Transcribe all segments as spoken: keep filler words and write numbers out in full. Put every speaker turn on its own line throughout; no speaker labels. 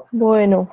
Bueno,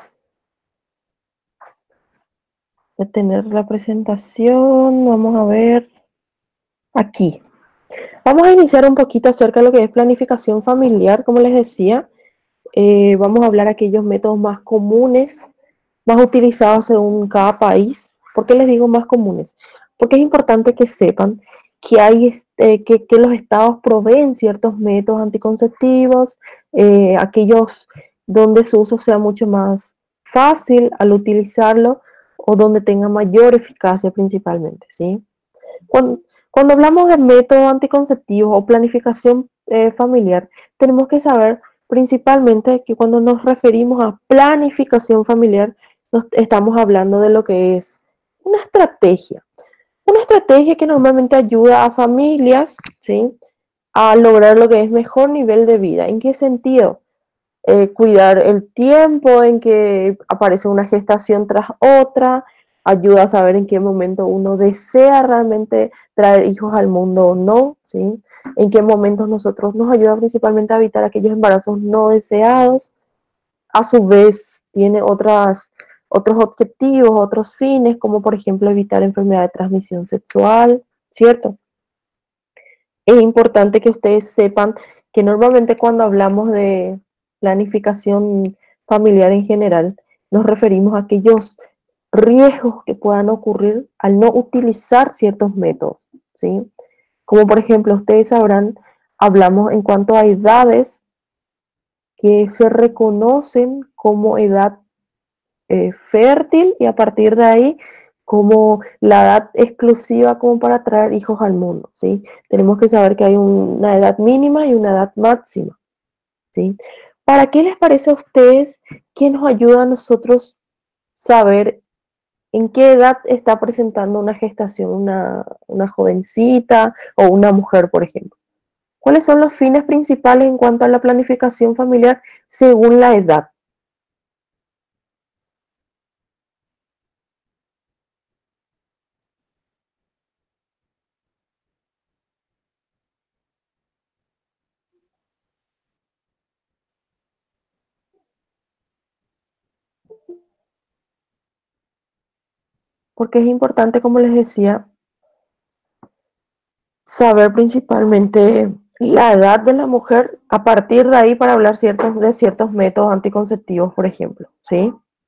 voy a tener la presentación, vamos a ver aquí. Vamos a iniciar un poquito acerca de lo que es planificación familiar, como les decía. Eh, vamos a hablar aquellos métodos más comunes, más utilizados según cada país. ¿Por qué les digo más comunes? Porque es importante que sepan que, hay, este, que, que los estados proveen ciertos métodos anticonceptivos, eh, aquellos donde su uso sea mucho más fácil al utilizarlo o donde tenga mayor eficacia principalmente, ¿sí? Cuando, cuando hablamos de métodos anticonceptivos o planificación eh, familiar, tenemos que saber principalmente que cuando nos referimos a planificación familiar, nos estamos hablando de lo que es una estrategia. Una estrategia que normalmente ayuda a familias, ¿sí?, a lograr lo que es mejor nivel de vida. ¿En qué sentido? Eh, cuidar el tiempo en que aparece una gestación tras otra, ayuda a saber en qué momento uno desea realmente traer hijos al mundo o no, ¿sí? En qué momentos nosotros nos ayuda principalmente a evitar aquellos embarazos no deseados. A su vez, tiene otras, otros objetivos, otros fines, como por ejemplo evitar enfermedad de transmisión sexual, ¿cierto? Es importante que ustedes sepan que normalmente cuando hablamos de planificación familiar en general, nos referimos a aquellos riesgos que puedan ocurrir al no utilizar ciertos métodos, ¿sí? Como por ejemplo, ustedes sabrán, hablamos en cuanto a edades que se reconocen como edad eh, fértil y a partir de ahí como la edad exclusiva como para traer hijos al mundo, ¿sí? Tenemos que saber que hay una edad mínima y una edad máxima, ¿sí? ¿Para qué les parece a ustedes que nos ayuda a nosotros saber en qué edad está presentando una gestación una, una jovencita o una mujer, por ejemplo? ¿Cuáles son los fines principales en cuanto a la planificación familiar según la edad? Porque es importante, como les decía, saber principalmente la edad de la mujer a partir de ahí para hablar ciertos, de ciertos métodos anticonceptivos, por ejemplo, ¿sí?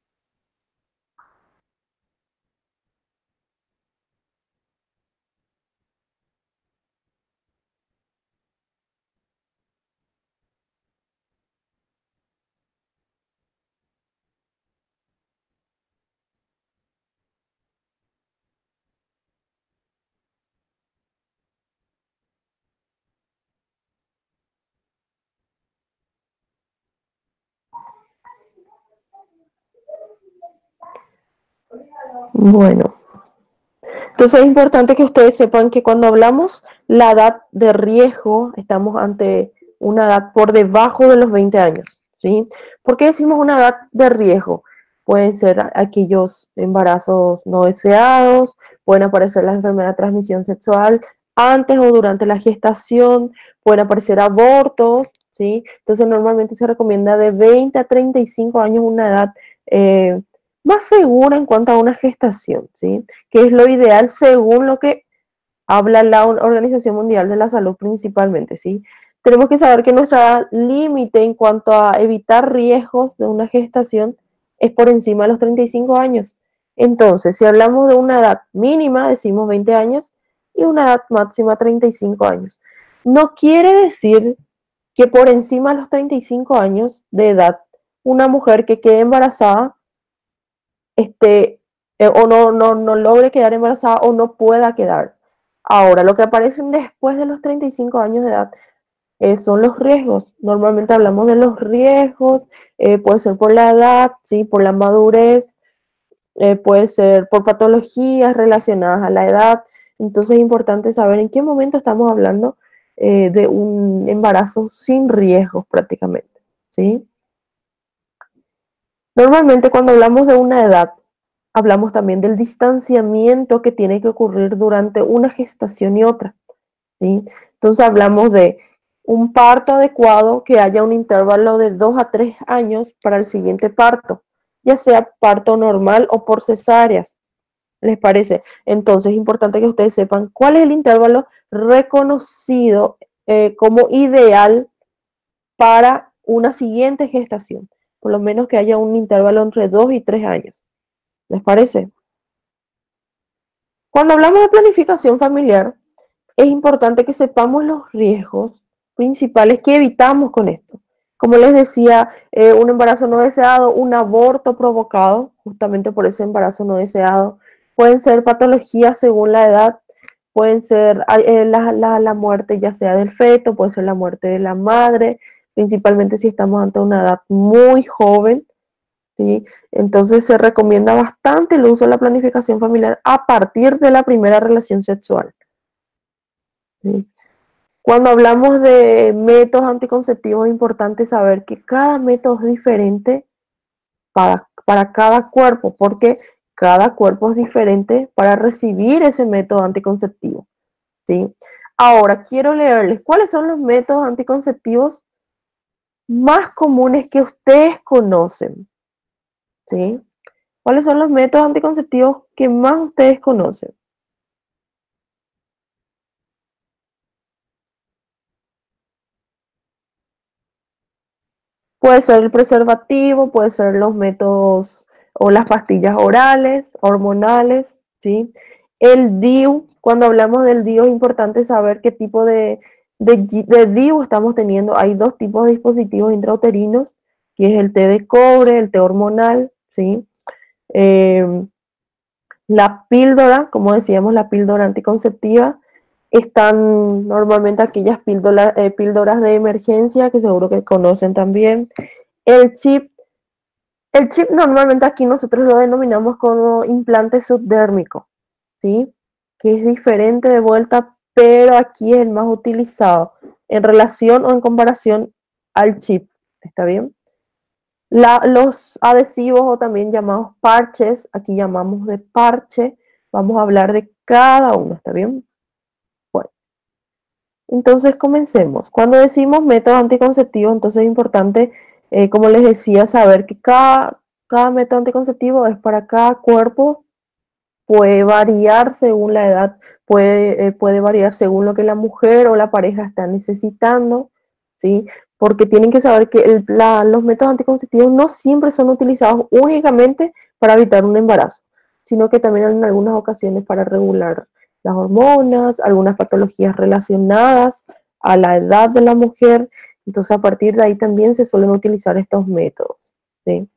Bueno, entonces es importante que ustedes sepan que cuando hablamos la edad de riesgo, estamos ante una edad por debajo de los veinte años, ¿sí? ¿Por qué decimos una edad de riesgo? Pueden ser aquellos embarazos no deseados, pueden aparecer las enfermedades de transmisión sexual antes o durante la gestación, pueden aparecer abortos, ¿sí? Entonces normalmente se recomienda de veinte a treinta y cinco años una edad eh, más segura en cuanto a una gestación, ¿sí? Que es lo ideal según lo que habla la Organización Mundial de la Salud principalmente, ¿sí? Tenemos que saber que nuestra límite en cuanto a evitar riesgos de una gestación es por encima de los treinta y cinco años. Entonces, si hablamos de una edad mínima, decimos veinte años, y una edad máxima treinta y cinco años. No quiere decir que por encima de los treinta y cinco años de edad, una mujer que quede embarazada este, eh, o no, no, no logre quedar embarazada o no pueda quedar. Ahora, lo que aparecen después de los treinta y cinco años de edad eh, son los riesgos. Normalmente hablamos de los riesgos, eh, puede ser por la edad, ¿sí? Por la madurez, eh, puede ser por patologías relacionadas a la edad. Entonces es importante saber en qué momento estamos hablando eh, de un embarazo sin riesgos prácticamente, ¿sí? Normalmente cuando hablamos de una edad, hablamos también del distanciamiento que tiene que ocurrir durante una gestación y otra, ¿sí? Entonces hablamos de un parto adecuado, que haya un intervalo de dos a tres años para el siguiente parto, ya sea parto normal o por cesáreas. ¿Les parece? Entonces es importante que ustedes sepan cuál es el intervalo reconocido eh, como ideal para una siguiente gestación. Por lo menos que haya un intervalo entre dos y tres años. ¿Les parece? Cuando hablamos de planificación familiar, es importante que sepamos los riesgos principales que evitamos con esto. Como les decía, eh, un embarazo no deseado, un aborto provocado, justamente por ese embarazo no deseado, pueden ser patologías según la edad, pueden ser eh, la, la, la muerte ya sea del feto, puede ser la muerte de la madre, principalmente si estamos ante una edad muy joven, ¿sí? Entonces se recomienda bastante el uso de la planificación familiar a partir de la primera relación sexual, ¿sí? Cuando hablamos de métodos anticonceptivos es importante saber que cada método es diferente para, para cada cuerpo, porque cada cuerpo es diferente para recibir ese método anticonceptivo, ¿sí? Ahora, quiero leerles cuáles son los métodos anticonceptivos más comunes que ustedes conocen, ¿sí? ¿Cuáles son los métodos anticonceptivos que más ustedes conocen? Puede ser el preservativo, puede ser los métodos o las pastillas orales, hormonales, ¿sí? El D I U, cuando hablamos del D I U es importante saber qué tipo de, de, de D I U estamos teniendo. Hay dos tipos de dispositivos intrauterinos, que es el té de cobre, el té hormonal, ¿sí? Eh, la píldora, como decíamos, la píldora anticonceptiva, están normalmente aquellas píldoras, eh, píldoras de emergencia, que seguro que conocen también. El chip, el chip normalmente aquí nosotros lo denominamos como implante subdérmico, ¿sí? Que es diferente de vuelta, pero aquí es el más utilizado en relación o en comparación al chip, ¿está bien? La, los adhesivos o también llamados parches, aquí llamamos de parche, vamos a hablar de cada uno, ¿está bien? Bueno, entonces comencemos. Cuando decimos método anticonceptivo, entonces es importante, eh, como les decía, saber que cada, cada método anticonceptivo es para cada cuerpo, puede variar según la edad, puede, eh, puede variar según lo que la mujer o la pareja está necesitando, ¿sí? Porque tienen que saber que el, la, los métodos anticonceptivos no siempre son utilizados únicamente para evitar un embarazo, sino que también en algunas ocasiones para regular las hormonas, algunas patologías relacionadas a la edad de la mujer. Entonces, a partir de ahí también se suelen utilizar estos métodos, ¿sí?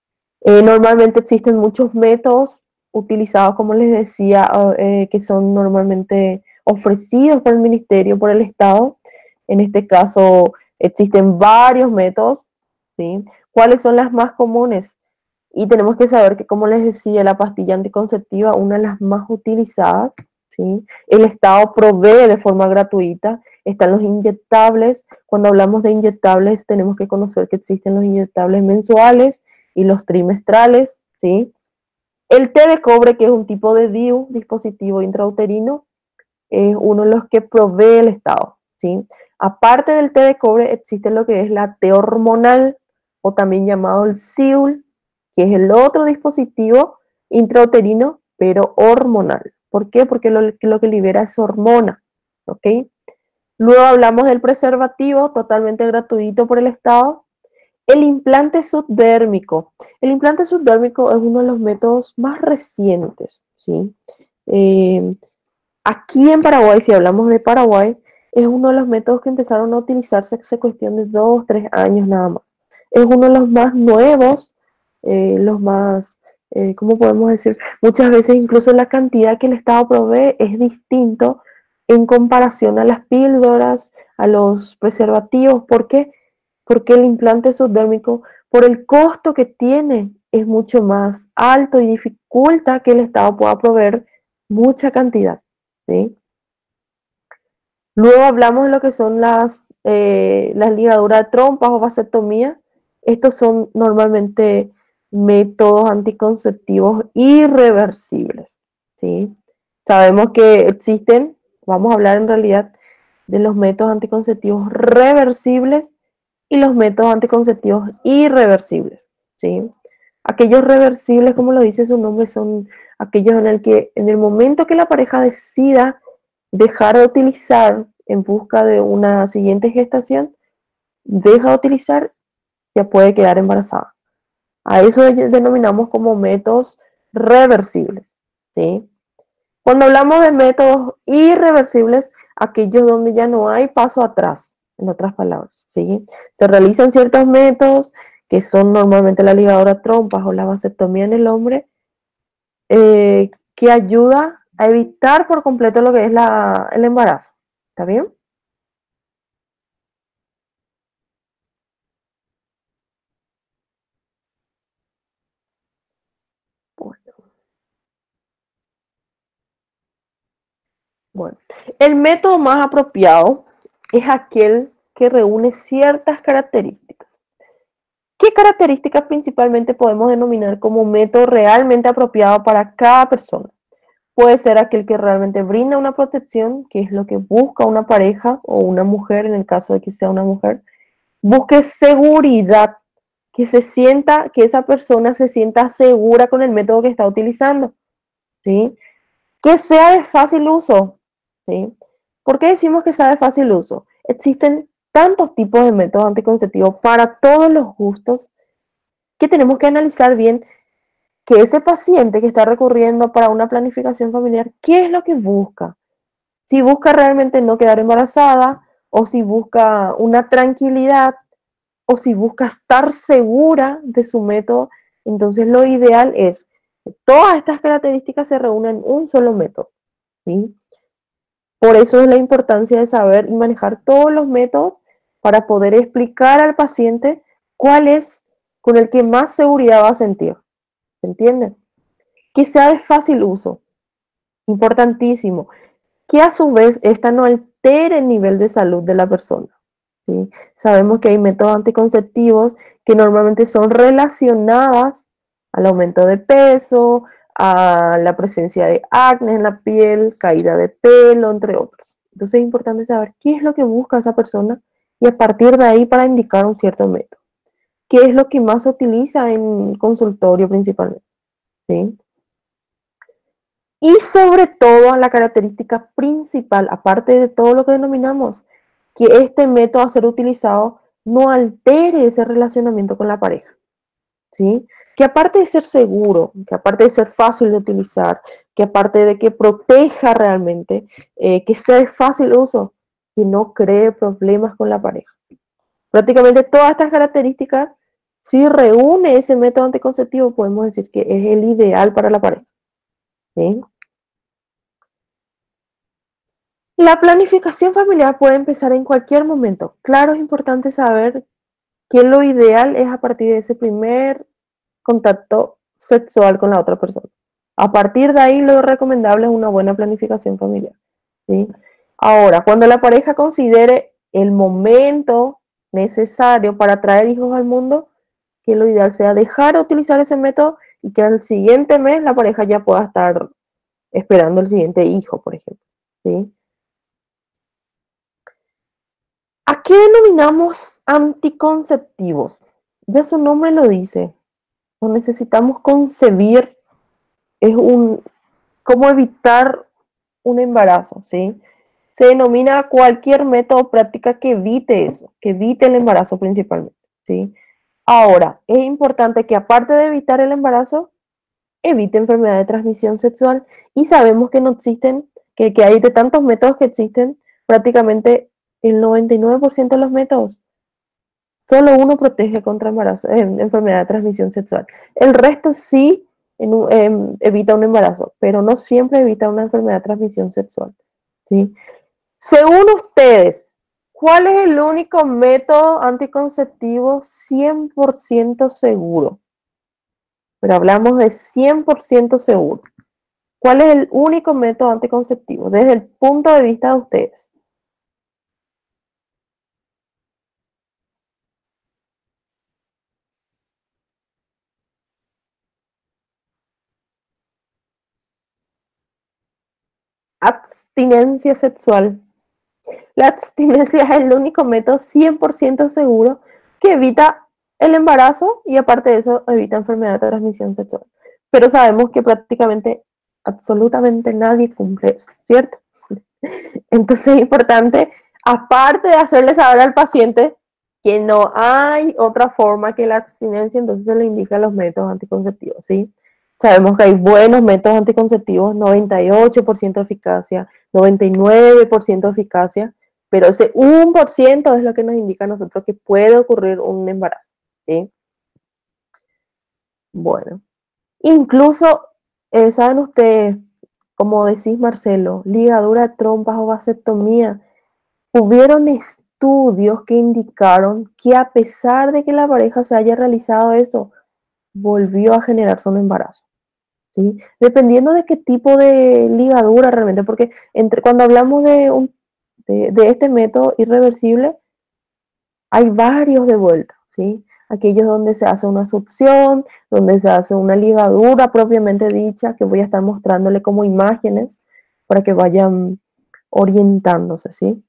Eh, normalmente existen muchos métodos utilizados, como les decía, eh, que son normalmente ofrecidos por el ministerio, por el Estado. En este caso, existen varios métodos, ¿sí? ¿Cuáles son las más comunes? Y tenemos que saber que, como les decía, la pastilla anticonceptiva, una de las más utilizadas, ¿sí? El Estado provee de forma gratuita. Están los inyectables. Cuando hablamos de inyectables, tenemos que conocer que existen los inyectables mensuales y los trimestrales, ¿sí? El té de cobre, que es un tipo de D I U, dispositivo intrauterino, es uno de los que provee el Estado, ¿sí? Aparte del té de cobre, existe lo que es la T hormonal, o también llamado el S I U L, que es el otro dispositivo intrauterino, pero hormonal. ¿Por qué? Porque lo, lo que libera es hormona, ¿ok? Luego hablamos del preservativo, totalmente gratuito por el Estado. El implante subdérmico. El implante subdérmico es uno de los métodos más recientes, ¿sí? Eh, Aquí en Paraguay, si hablamos de Paraguay, es uno de los métodos que empezaron a utilizarse hace cuestión de dos, tres años nada más. Es uno de los más nuevos, eh, los más, eh, ¿cómo podemos decir? Muchas veces incluso la cantidad que el Estado provee es distinto en comparación a las píldoras, a los preservativos. ¿Por qué? Porque el implante subdérmico, por el costo que tiene, es mucho más alto y dificulta que el Estado pueda proveer mucha cantidad, ¿sí? Luego hablamos de lo que son las, eh, las ligaduras de trompas o vasectomía. Estos son normalmente métodos anticonceptivos irreversibles, ¿sí? Sabemos que existen, vamos a hablar en realidad de los métodos anticonceptivos reversibles y los métodos anticonceptivos irreversibles, ¿sí? Aquellos reversibles, como lo dice su nombre, son aquellos en el que en el momento que la pareja decida dejar de utilizar en busca de una siguiente gestación, deja de utilizar, ya puede quedar embarazada. A eso denominamos como métodos reversibles, ¿sí? Cuando hablamos de métodos irreversibles, aquellos donde ya no hay paso atrás, en otras palabras, ¿sí? Se realizan ciertos métodos que son normalmente la ligadura a trompas o la vasectomía en el hombre, eh, que ayuda a evitar por completo lo que es la, el embarazo. ¿Está bien? Bueno, el método más apropiado es aquel que reúne ciertas características. ¿Qué características principalmente podemos denominar como método realmente apropiado para cada persona? Puede ser aquel que realmente brinda una protección, que es lo que busca una pareja o una mujer, en el caso de que sea una mujer. Busque seguridad, que se sienta, que esa persona se sienta segura con el método que está utilizando, ¿sí? Que sea de fácil uso, ¿sí? ¿Por qué decimos que sea de fácil uso? Existen tantos tipos de métodos anticonceptivos para todos los gustos que tenemos que analizar bien que ese paciente que está recurriendo para una planificación familiar, ¿qué es lo que busca? Si busca realmente no quedar embarazada, o si busca una tranquilidad, o si busca estar segura de su método, entonces lo ideal es que todas estas características se reúnan en un solo método, ¿sí? Por eso es la importancia de saber y manejar todos los métodos para poder explicar al paciente cuál es con el que más seguridad va a sentir. ¿Se entiende? Que sea de fácil uso, importantísimo, que a su vez esta no altere el nivel de salud de la persona, ¿sí? Sabemos que hay métodos anticonceptivos que normalmente son relacionadas al aumento de peso, a la presencia de acné en la piel, caída de pelo, entre otros. Entonces es importante saber qué es lo que busca esa persona y a partir de ahí para indicar un cierto método. ¿Qué es lo que más se utiliza en consultorio principalmente? ¿Sí? Y sobre todo la característica principal, aparte de todo lo que denominamos, que este método a ser utilizado no altere ese relacionamiento con la pareja, ¿sí? Que aparte de ser seguro, que aparte de ser fácil de utilizar, que aparte de que proteja realmente, eh, que sea de fácil uso, que no cree problemas con la pareja. Prácticamente todas estas características, si reúne ese método anticonceptivo, podemos decir que es el ideal para la pareja, ¿sí? La planificación familiar puede empezar en cualquier momento. Claro, es importante saber que lo ideal es a partir de ese primer contacto sexual con la otra persona. A partir de ahí, lo recomendable es una buena planificación familiar, ¿sí? Ahora, cuando la pareja considere el momento necesario para traer hijos al mundo, que lo ideal sea dejar de utilizar ese método y que al siguiente mes la pareja ya pueda estar esperando el siguiente hijo, por ejemplo, ¿sí? ¿A qué denominamos anticonceptivos? Ya su nombre lo dice. No necesitamos concebir, es un cómo evitar un embarazo, ¿sí? Se denomina cualquier método o práctica que evite eso, que evite el embarazo principalmente, ¿sí? Ahora, es importante que aparte de evitar el embarazo, evite enfermedad de transmisión sexual y sabemos que no existen, que, que hay de tantos métodos que existen, prácticamente el noventa y nueve por ciento de los métodos solo uno protege contra embarazo, eh, enfermedad de transmisión sexual. El resto sí en un, eh, evita un embarazo, pero no siempre evita una enfermedad de transmisión sexual, ¿sí? Según ustedes, ¿cuál es el único método anticonceptivo cien por ciento seguro? Pero hablamos de cien por ciento seguro. ¿Cuál es el único método anticonceptivo desde el punto de vista de ustedes? Abstinencia sexual. La abstinencia es el único método cien por ciento seguro que evita el embarazo y aparte de eso evita enfermedad de transmisión sexual. Pero sabemos que prácticamente absolutamente nadie cumple eso, ¿cierto? Entonces es importante, aparte de hacerle saber al paciente que no hay otra forma que la abstinencia, entonces se le indican los métodos anticonceptivos, ¿sí? Sabemos que hay buenos métodos anticonceptivos, noventa y ocho por ciento de eficacia, noventa y nueve por ciento de eficacia, pero ese uno por ciento es lo que nos indica a nosotros que puede ocurrir un embarazo, ¿sí? Bueno, incluso, eh, ¿saben ustedes, como decís Marcelo, ligadura de trompas o vasectomía? Hubieron estudios que indicaron que a pesar de que la pareja se haya realizado eso, volvió a generarse un embarazo, ¿sí? Dependiendo de qué tipo de ligadura realmente, porque entre, cuando hablamos de, un, de, de este método irreversible, hay varios de vuelta, ¿sí? Aquellos donde se hace una succión, donde se hace una ligadura propiamente dicha, que voy a estar mostrándole como imágenes para que vayan orientándose, ¿sí?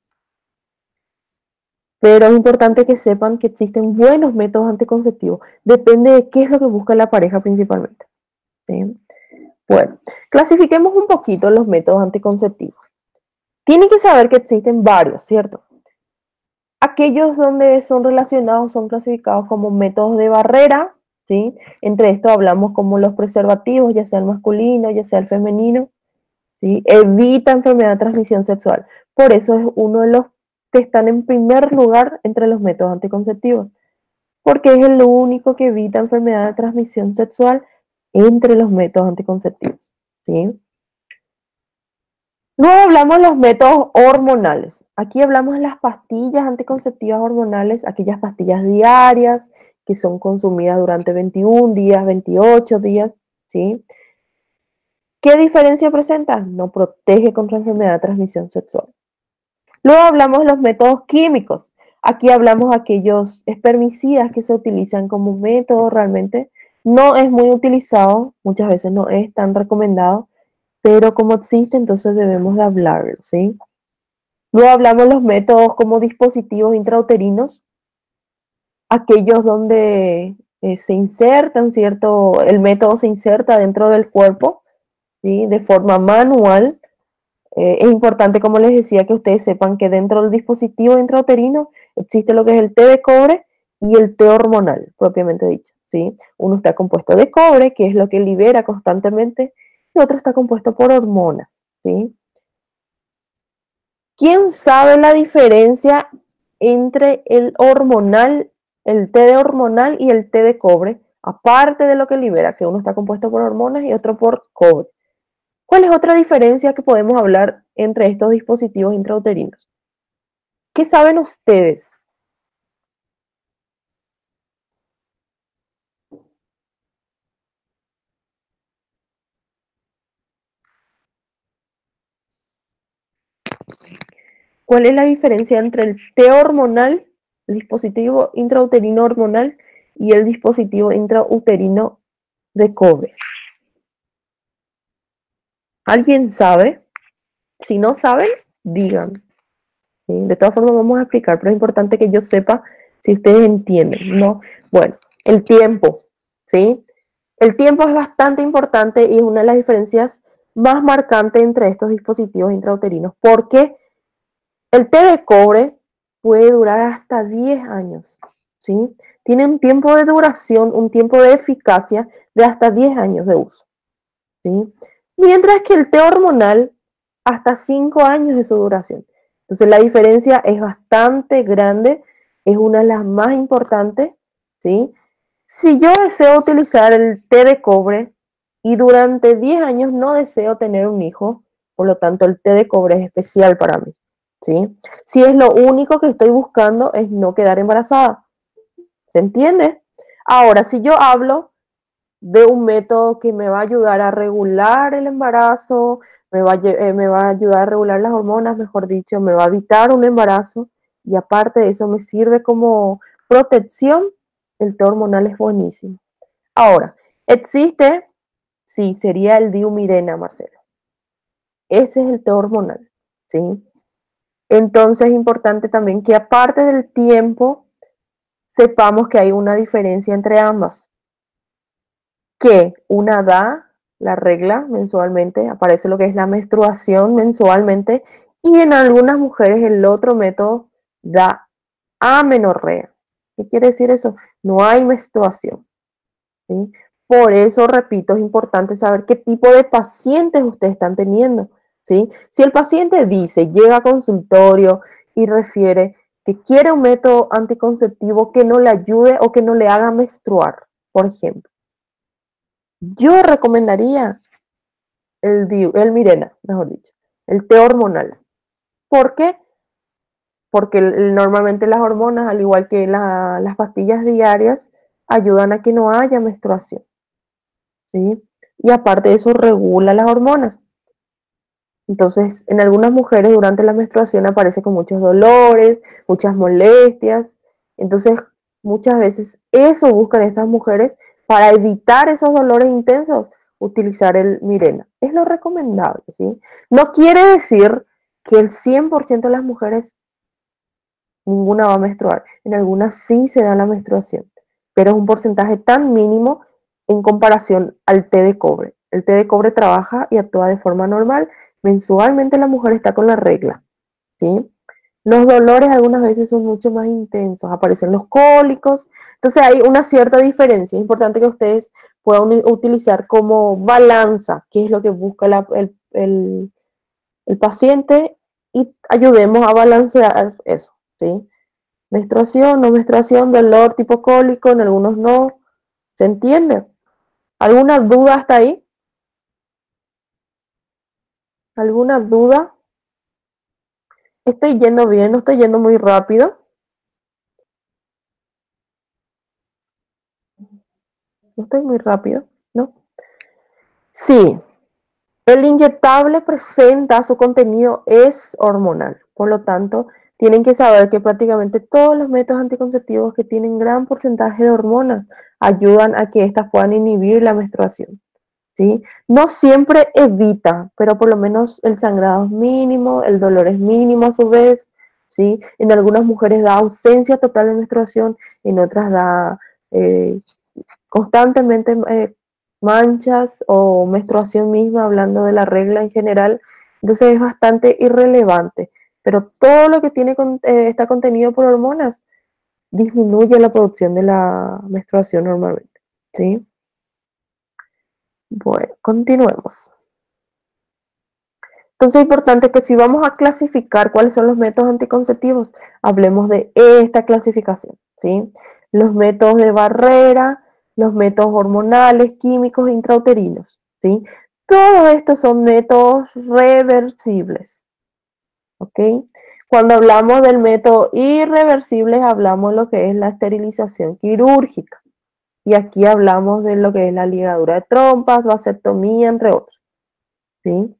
Pero es importante que sepan que existen buenos métodos anticonceptivos. Depende de qué es lo que busca la pareja principalmente, ¿sí? Bueno, clasifiquemos un poquito los métodos anticonceptivos. Tienen que saber que existen varios, ¿cierto? Aquellos donde son relacionados son clasificados como métodos de barrera, ¿sí? Entre estos hablamos como los preservativos, ya sea el masculino, ya sea el femenino, ¿sí? Evita enfermedad de transmisión sexual. Por eso es uno de los que están en primer lugar entre los métodos anticonceptivos, porque es el único que evita enfermedad de transmisión sexual entre los métodos anticonceptivos, ¿sí? Luego hablamos de los métodos hormonales. Aquí hablamos de las pastillas anticonceptivas hormonales, aquellas pastillas diarias que son consumidas durante veintiún días, veintiocho días, ¿sí? ¿Qué diferencia presenta? No protege contra enfermedad de transmisión sexual. Luego hablamos de los métodos químicos. Aquí hablamos de aquellos espermicidas que se utilizan como método realmente. No es muy utilizado, muchas veces no es tan recomendado, pero como existe, entonces debemos de hablarlo, ¿sí? Luego hablamos de los métodos como dispositivos intrauterinos, aquellos donde eh, se insertan, ¿cierto? El método se inserta dentro del cuerpo, ¿sí? De forma manual. Eh, es importante, como les decía, que ustedes sepan que dentro del dispositivo intrauterino existe lo que es el té de cobre y el té hormonal, propiamente dicho, ¿sí? Uno está compuesto de cobre, que es lo que libera constantemente, y otro está compuesto por hormonas, ¿sí? ¿Quién sabe la diferencia entre el hormonal, el té de hormonal y el té de cobre? Aparte de lo que libera, que uno está compuesto por hormonas y otro por cobre. ¿Cuál es otra diferencia que podemos hablar entre estos dispositivos intrauterinos? ¿Qué saben ustedes? ¿Cuál es la diferencia entre el té hormonal, el dispositivo intrauterino hormonal y el dispositivo intrauterino de cobre? ¿Alguien sabe? Si no saben, digan. ¿Sí? De todas formas vamos a explicar, pero es importante que yo sepa si ustedes entienden, ¿no? Bueno, el tiempo, ¿sí? El tiempo es bastante importante y es una de las diferencias más marcantes entre estos dispositivos intrauterinos, porque el té de cobre puede durar hasta diez años, ¿sí? Tiene un tiempo de duración, un tiempo de eficacia de hasta diez años de uso, ¿sí? Mientras que el té hormonal, hasta cinco años de su duración. Entonces la diferencia es bastante grande, es una de las más importantes, ¿sí? Si yo deseo utilizar el té de cobre y durante diez años no deseo tener un hijo, por lo tanto el té de cobre es especial para mí, ¿sí? Si es lo único que estoy buscando es no quedar embarazada, ¿se entiende? Ahora, si yo hablo de un método que me va a ayudar a regular el embarazo, me va a, eh, me va a ayudar a regular las hormonas, mejor dicho, me va a evitar un embarazo y aparte de eso me sirve como protección, el té hormonal es buenísimo. Ahora, existe, sí, sería el diumirena, Marcelo. Ese es el té hormonal, ¿sí? Entonces es importante también que aparte del tiempo, sepamos que hay una diferencia entre ambas. Que una da la regla mensualmente, aparece lo que es la menstruación mensualmente, y en algunas mujeres el otro método da amenorrea. ¿Qué quiere decir eso? No hay menstruación. ¿Sí? Por eso, repito, es importante saber qué tipo de pacientes ustedes están teniendo. ¿Sí? Si el paciente dice, llega a consultorio y refiere que quiere un método anticonceptivo que no le ayude o que no le haga menstruar, por ejemplo, yo recomendaría el, el Mirena, mejor dicho, el té hormonal. ¿Por qué? Porque el, el, normalmente las hormonas, al igual que la, las pastillas diarias, ayudan a que no haya menstruación. ¿Sí? Y aparte de eso, regula las hormonas. Entonces, en algunas mujeres durante la menstruación aparece con muchos dolores, muchas molestias. Entonces, muchas veces eso buscan estas mujeres para evitar esos dolores intensos, utilizar el Mirena. Es lo recomendable, ¿sí? No quiere decir que el cien por ciento de las mujeres ninguna va a menstruar. En algunas sí se da la menstruación, pero es un porcentaje tan mínimo en comparación al té de cobre. El té de cobre trabaja y actúa de forma normal. Mensualmente la mujer está con la regla, ¿sí? Los dolores algunas veces son mucho más intensos, aparecen los cólicos, entonces hay una cierta diferencia. Es importante que ustedes puedan utilizar como balanza qué es lo que busca la, el, el, el paciente y ayudemos a balancear eso, ¿sí? Menstruación, no menstruación, dolor tipo cólico, en algunos no. ¿Se entiende? ¿Alguna duda hasta ahí? ¿Alguna duda? ¿Estoy yendo bien? ¿No estoy yendo muy rápido? ¿No estoy muy rápido? ¿No? Sí, el inyectable presenta su contenido es hormonal. Por lo tanto, tienen que saber que prácticamente todos los métodos anticonceptivos que tienen gran porcentaje de hormonas ayudan a que éstas puedan inhibir la menstruación. ¿Sí? No siempre evita, pero por lo menos el sangrado es mínimo, el dolor es mínimo a su vez, ¿sí? En algunas mujeres da ausencia total de menstruación, en otras da eh, constantemente eh, manchas o menstruación misma, hablando de la regla en general, entonces es bastante irrelevante, pero todo lo que tiene eh, está contenido por hormonas disminuye la producción de la menstruación normalmente, ¿sí? Bueno, continuemos. Entonces es importante que si vamos a clasificar cuáles son los métodos anticonceptivos, hablemos de esta clasificación, ¿sí? Los métodos de barrera, los métodos hormonales, químicos, intrauterinos, ¿sí? Todos estos son métodos reversibles, ¿ok? Cuando hablamos del método irreversible, hablamos de lo que es la esterilización quirúrgica. Y aquí hablamos de lo que es la ligadura de trompas, vasectomía, entre otros, ¿sí?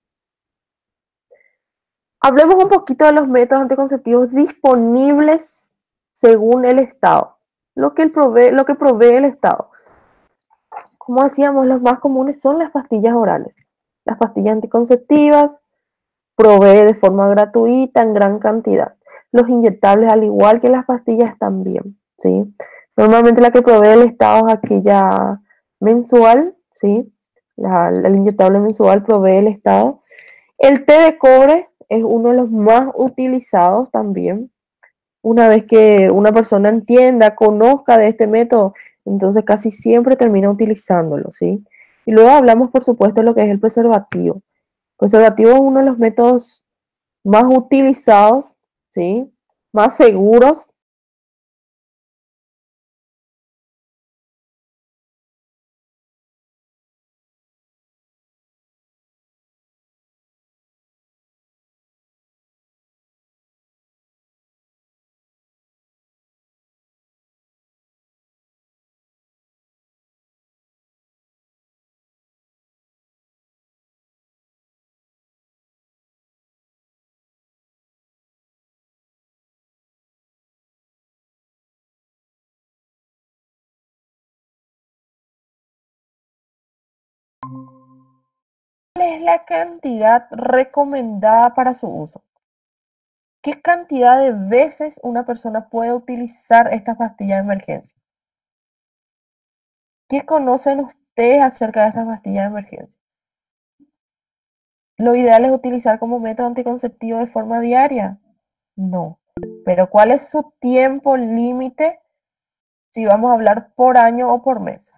Hablemos un poquito de los métodos anticonceptivos disponibles según el Estado, lo que, el provee, lo que provee el Estado. Como decíamos, los más comunes son las pastillas orales. Las pastillas anticonceptivas provee de forma gratuita en gran cantidad. Los inyectables, al igual que las pastillas, también, ¿sí? Normalmente la que provee el Estado es aquella mensual, ¿sí? La, el inyectable mensual provee el Estado. El té de cobre es uno de los más utilizados también. Una vez que una persona entienda, conozca de este método, entonces casi siempre termina utilizándolo, ¿sí? Y luego hablamos, por supuesto, de lo que es el preservativo. El preservativo es uno de los métodos más utilizados, ¿sí? Más seguros. ¿Cuál es la cantidad recomendada para su uso? ¿Qué cantidad de veces una persona puede utilizar esta pastilla de emergencia? ¿Qué conocen ustedes acerca de estas pastillas de emergencia? ¿Lo ideal es utilizar como método anticonceptivo de forma diaria? No. Pero ¿cuál es su tiempo límite si vamos a hablar por año o por mes?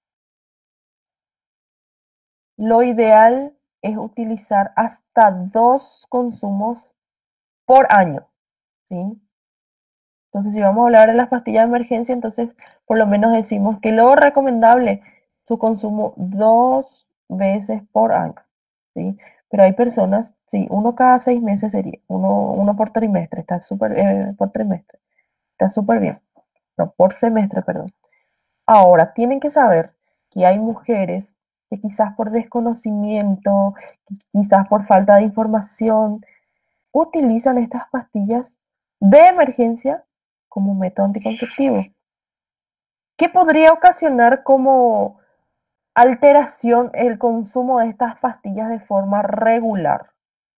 Lo ideal es utilizar hasta dos consumos por año, ¿sí? Entonces, si vamos a hablar de las pastillas de emergencia, entonces por lo menos decimos que lo recomendable su consumo dos veces por año, ¿sí? Pero hay personas, sí, uno cada seis meses sería, uno, uno por trimestre, está súper, eh, por trimestre, está súper bien, no, por semestre, perdón. Ahora, tienen que saber que hay mujeres que quizás por desconocimiento, quizás por falta de información, utilizan estas pastillas de emergencia como método anticonceptivo. ¿Qué podría ocasionar como alteración el consumo de estas pastillas de forma regular?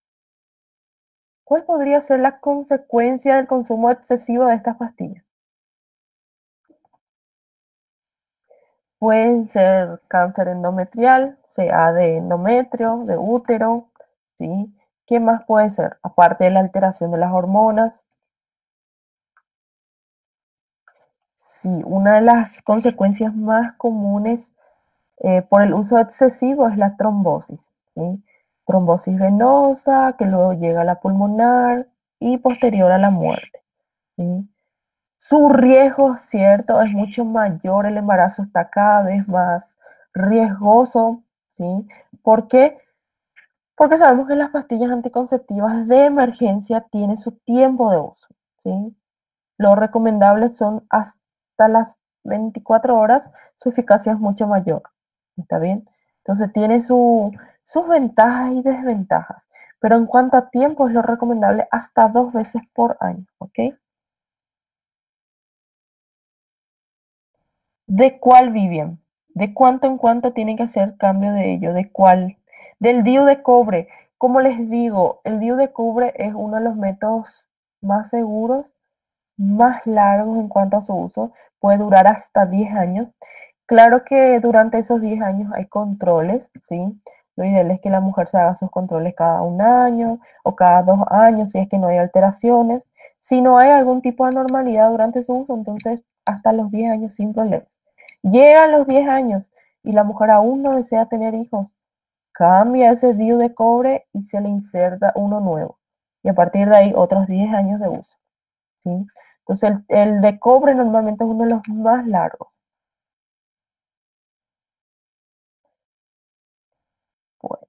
¿Cuál podría ser la consecuencia del consumo excesivo de estas pastillas? Pueden ser cáncer endometrial, sea de endometrio, de útero, ¿sí? ¿Qué más puede ser? Aparte de la alteración de las hormonas. Sí, una de las consecuencias más comunes eh, por el uso excesivo es la trombosis, ¿sí? Trombosis venosa, que luego llega a la pulmonar y posterior a la muerte, ¿sí? Su riesgo, cierto, es mucho mayor, el embarazo está cada vez más riesgoso, ¿sí? ¿Por qué? Porque sabemos que las pastillas anticonceptivas de emergencia tienen su tiempo de uso, ¿sí? Lo recomendable son hasta las veinticuatro horas, su eficacia es mucho mayor, ¿está bien? Entonces tiene su, sus ventajas y desventajas, pero en cuanto a tiempo es lo recomendable hasta dos veces por año, ¿ok? ¿De cuál Vivian? ¿De cuánto en cuánto tienen que hacer cambio de ello? ¿De cuál? Del D I U de cobre. Como les digo, el D I U de cobre es uno de los métodos más seguros, más largos en cuanto a su uso. Puede durar hasta diez años. Claro que durante esos diez años hay controles, ¿sí? Lo ideal es que la mujer se haga sus controles cada un año o cada dos años si es que no hay alteraciones. Si no hay algún tipo de anormalidad durante su uso, entonces hasta los diez años sin problemas. Llegan los diez años y la mujer aún no desea tener hijos. Cambia ese D I U de cobre y se le inserta uno nuevo. Y a partir de ahí otros diez años de uso, ¿sí? Entonces el, el de cobre normalmente es uno de los más largos. Bueno,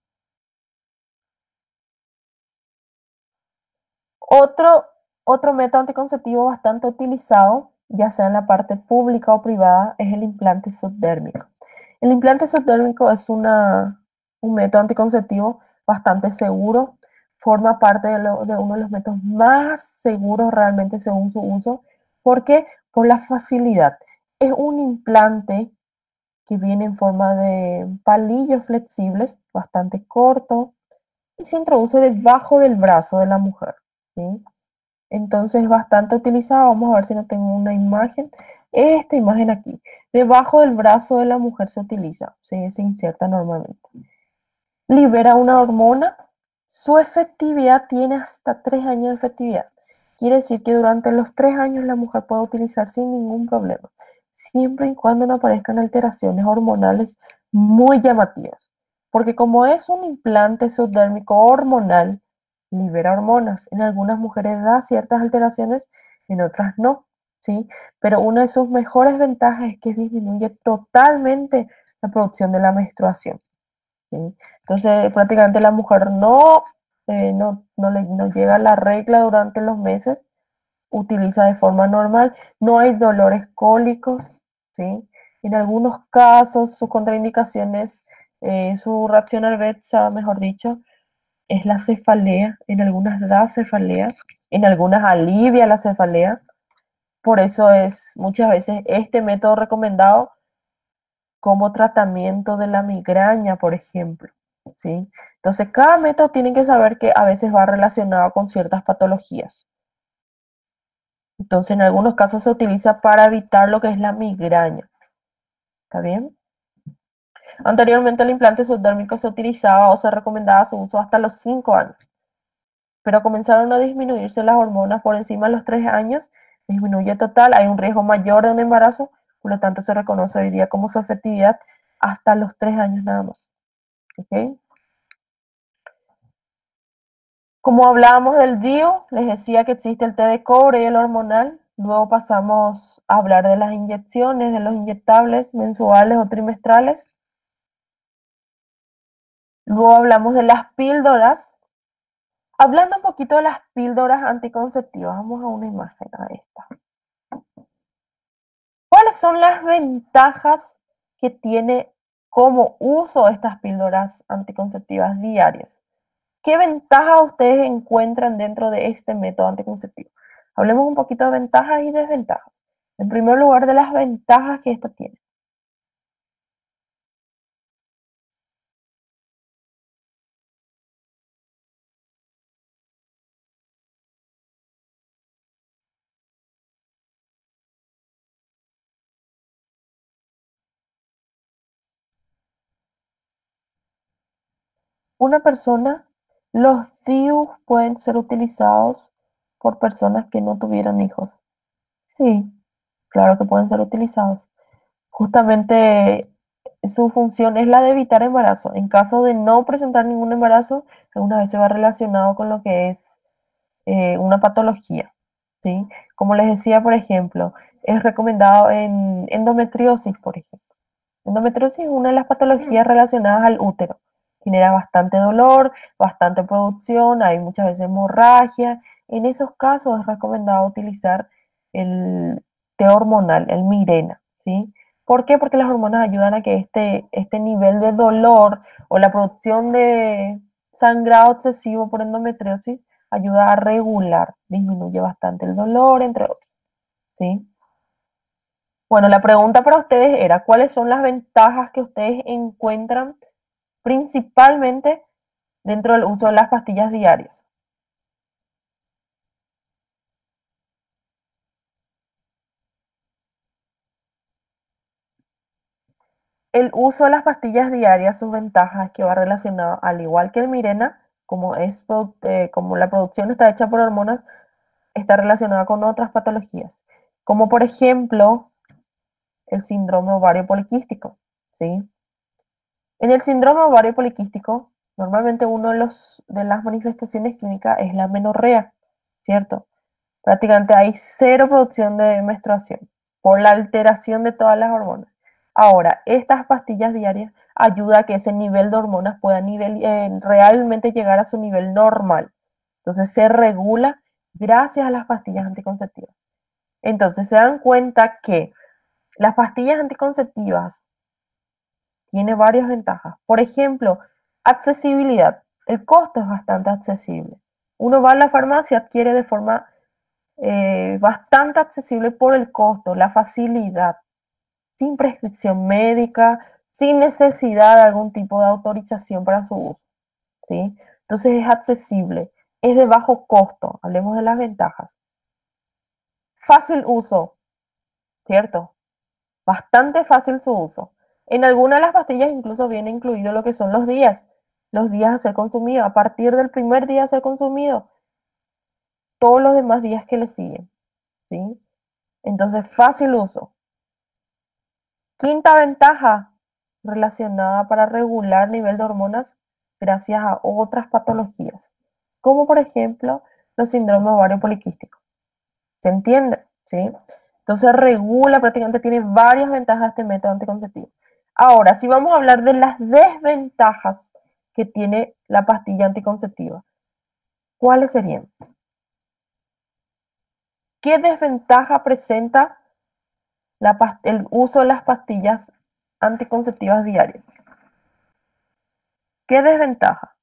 otro, otro método anticonceptivo bastante utilizado, ya sea en la parte pública o privada, es el implante subdérmico. El implante subdérmico es una, un método anticonceptivo bastante seguro, forma parte de, lo, de uno de los métodos más seguros realmente según su uso. ¿Por qué? Por la facilidad. Es un implante que viene en forma de palillos flexibles, bastante corto, y se introduce debajo del brazo de la mujer, ¿sí? Entonces, bastante utilizado. Vamos a ver si no tengo una imagen. Esta imagen aquí. Debajo del brazo de la mujer se utiliza, ¿sí? Se inserta normalmente. Libera una hormona. Su efectividad tiene hasta tres años de efectividad. Quiere decir que durante los tres años la mujer puede utilizar sin ningún problema, siempre y cuando no aparezcan alteraciones hormonales muy llamativas. Porque como es un implante subdérmico hormonal, libera hormonas. En algunas mujeres da ciertas alteraciones, en otras no, ¿sí? Pero una de sus mejores ventajas es que disminuye totalmente la producción de la menstruación, ¿sí? Entonces, prácticamente la mujer no, eh, no, no, le, no llega a la regla durante los meses, utiliza de forma normal, no hay dolores cólicos, ¿sí? En algunos casos, sus contraindicaciones, eh, su reacción adversa, mejor dicho, es la cefalea, en algunas da cefalea, en algunas alivia la cefalea, por eso es muchas veces este método recomendado como tratamiento de la migraña, por ejemplo, ¿sí? Entonces, cada método tienen que saber que a veces va relacionado con ciertas patologías. Entonces, en algunos casos se utiliza para evitar lo que es la migraña. ¿Está bien? Anteriormente el implante subdérmico se utilizaba o se recomendaba su uso hasta los cinco años, pero comenzaron a disminuirse las hormonas por encima de los tres años, disminuye total, hay un riesgo mayor de un embarazo, por lo tanto se reconoce hoy día como su efectividad hasta los tres años nada más. ¿Okay? Como hablábamos del D I U, les decía que existe el té de cobre y el hormonal. Luego pasamos a hablar de las inyecciones, de los inyectables mensuales o trimestrales. Luego hablamos de las píldoras. Hablando un poquito de las píldoras anticonceptivas, vamos a una imagen a esta. ¿Cuáles son las ventajas que tiene como uso estas píldoras anticonceptivas diarias? ¿Qué ventajas ustedes encuentran dentro de este método anticonceptivo? Hablemos un poquito de ventajas y desventajas. En primer lugar, de las ventajas que esto tiene. Una persona, los D I U pueden ser utilizados por personas que no tuvieron hijos. Sí, claro que pueden ser utilizados. Justamente su función es la de evitar embarazo. En caso de no presentar ningún embarazo, algunas veces va relacionado con lo que es eh, una patología. ¿Sí? Como les decía, por ejemplo, es recomendado en endometriosis, por ejemplo. Endometriosis es una de las patologías relacionadas al útero. Genera bastante dolor, bastante producción, hay muchas veces hemorragia. En esos casos es recomendado utilizar el té hormonal, el Mirena, ¿sí? ¿Por qué? Porque las hormonas ayudan a que este, este nivel de dolor o la producción de sangrado excesivo por endometriosis ayuda a regular, disminuye bastante el dolor, entre otros, ¿sí? Bueno, la pregunta para ustedes era, ¿cuáles son las ventajas que ustedes encuentran principalmente dentro del uso de las pastillas diarias? El uso de las pastillas diarias, sus ventajas es que va relacionado, al igual que el Mirena, como, es, eh, como la producción está hecha por hormonas, está relacionada con otras patologías, como por ejemplo el síndrome ovario poliquístico, ¿sí? En el síndrome ovario poliquístico, normalmente uno de, los, de las manifestaciones clínicas es la menorrea, ¿cierto? Prácticamente hay cero producción de menstruación por la alteración de todas las hormonas. Ahora, estas pastillas diarias ayudan a que ese nivel de hormonas pueda nivel, eh, realmente llegar a su nivel normal. Entonces se regula gracias a las pastillas anticonceptivas. Entonces se dan cuenta que las pastillas anticonceptivas tiene varias ventajas. Por ejemplo, accesibilidad. El costo es bastante accesible. Uno va a la farmacia, adquiere de forma eh, bastante accesible por el costo, la facilidad, sin prescripción médica, sin necesidad de algún tipo de autorización para su uso, ¿sí? Entonces es accesible, es de bajo costo, hablemos de las ventajas. Fácil uso, ¿cierto? Bastante fácil su uso. En algunas de las pastillas incluso viene incluido lo que son los días, los días a ser consumido. A partir del primer día a ser consumido, todos los demás días que le siguen, ¿sí? Entonces, fácil uso. Quinta ventaja relacionada para regular nivel de hormonas gracias a otras patologías, como por ejemplo los síndromes ovario poliquístico. ¿Se entiende? ¿Sí? Entonces regula, prácticamente tiene varias ventajas este método anticonceptivo. Ahora, si vamos a hablar de las desventajas que tiene la pastilla anticonceptiva, ¿cuáles serían? ¿Qué desventaja presenta la, el uso de las pastillas anticonceptivas diarias? ¿Qué desventaja?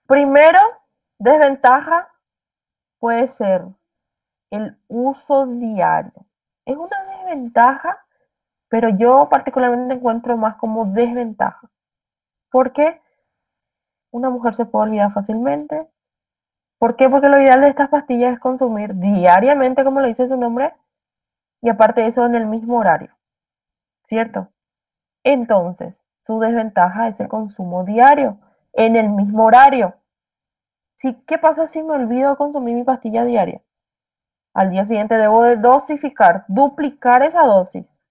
Primero, desventaja puede ser el uso diario. Es una desventaja, pero yo particularmente encuentro más como desventaja. Porque una mujer se puede olvidar fácilmente. ¿Por qué? Porque lo ideal de estas pastillas es consumir diariamente, como lo dice su nombre, y aparte de eso en el mismo horario, ¿cierto? Entonces, su desventaja es el consumo diario, en el mismo horario. Sí, ¿qué pasa si me olvido consumir mi pastilla diaria? Al día siguiente debo de dosificar, duplicar esa dosis.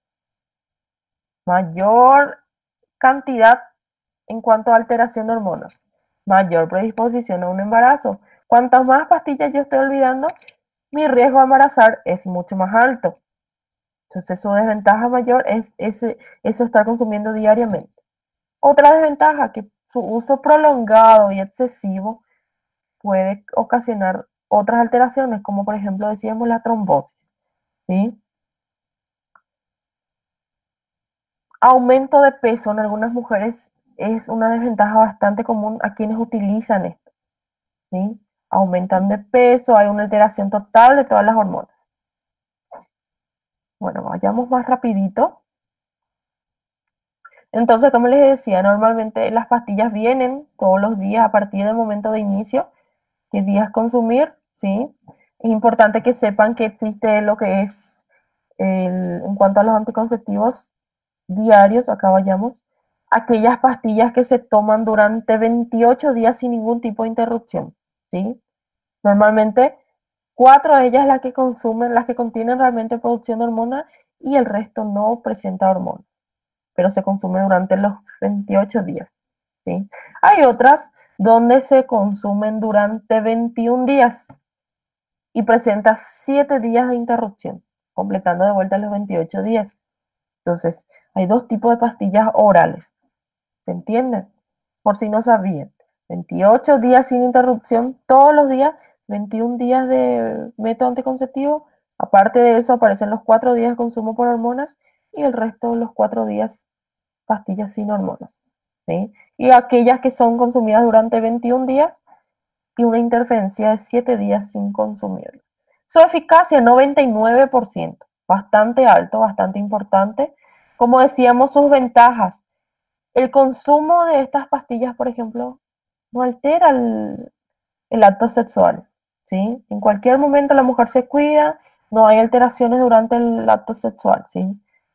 Mayor cantidad en cuanto a alteración de hormonas, mayor predisposición a un embarazo. Cuantas más pastillas yo estoy olvidando, mi riesgo de embarazar es mucho más alto. Entonces su desventaja mayor es ese, eso estar consumiendo diariamente. Otra desventaja, que su uso prolongado y excesivo puede ocasionar otras alteraciones, como por ejemplo decíamos la trombosis, ¿sí? Aumento de peso en algunas mujeres es una desventaja bastante común a quienes utilizan esto, ¿sí? Aumentan de peso, hay una alteración total de todas las hormonas. Bueno, vayamos más rapidito. Entonces, como les decía, normalmente las pastillas vienen todos los días a partir del momento de inicio, qué días consumir, ¿sí? Es importante que sepan que existe lo que es, el, en cuanto a los anticonceptivos diarios, acá vayamos, aquellas pastillas que se toman durante veintiocho días sin ningún tipo de interrupción, ¿sí? Normalmente, cuatro de ellas las que consumen, las que contienen realmente producción de hormona y el resto no presenta hormona, pero se consume durante los veintiocho días, ¿sí? Hay otras donde se consumen durante veintiún días y presenta siete días de interrupción, completando de vuelta los veintiocho días. Entonces, hay dos tipos de pastillas orales, ¿se entiende? Por si no sabían, veintiocho días sin interrupción todos los días, veintiún días de método anticonceptivo, aparte de eso aparecen los cuatro días de consumo por hormonas y el resto de los cuatro días pastillas sin hormonas, ¿sí? Y aquellas que son consumidas durante veintiún días y una interferencia de siete días sin consumirlo. Su eficacia noventa y nueve por ciento, bastante alto, bastante importante. Como decíamos, sus ventajas. El consumo de estas pastillas, por ejemplo, no altera el, el acto sexual, ¿sí? En cualquier momento la mujer se cuida, no hay alteraciones durante el acto sexual, ¿sí?